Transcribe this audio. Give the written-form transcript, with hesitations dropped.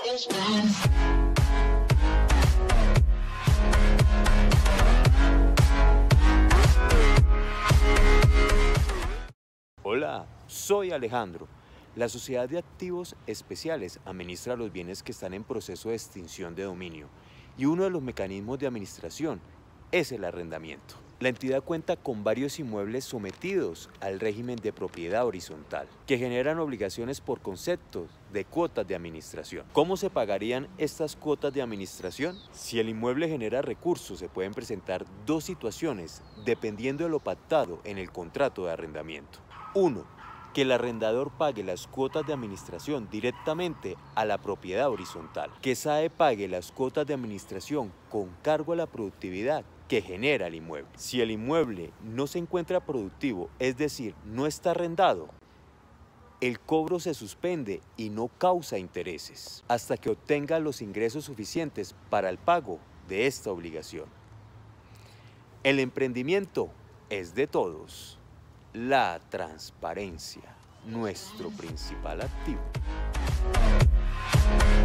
Hola, soy Alejandro. La Sociedad de Activos Especiales administra los bienes que están en proceso de extinción de dominio y uno de los mecanismos de administración es el arrendamiento. La entidad cuenta con varios inmuebles sometidos al régimen de propiedad horizontal, que generan obligaciones por conceptos de cuotas de administración. ¿Cómo se pagarían estas cuotas de administración? Si el inmueble genera recursos, se pueden presentar dos situaciones dependiendo de lo pactado en el contrato de arrendamiento. 1. Que el arrendador pague las cuotas de administración directamente a la propiedad horizontal. Que SAE pague las cuotas de administración con cargo a la productividad que genera el inmueble. Si el inmueble no se encuentra productivo, es decir, no está arrendado, el cobro se suspende y no causa intereses hasta que obtenga los ingresos suficientes para el pago de esta obligación. El emprendimiento es de todos. La transparencia, nuestro principal activo.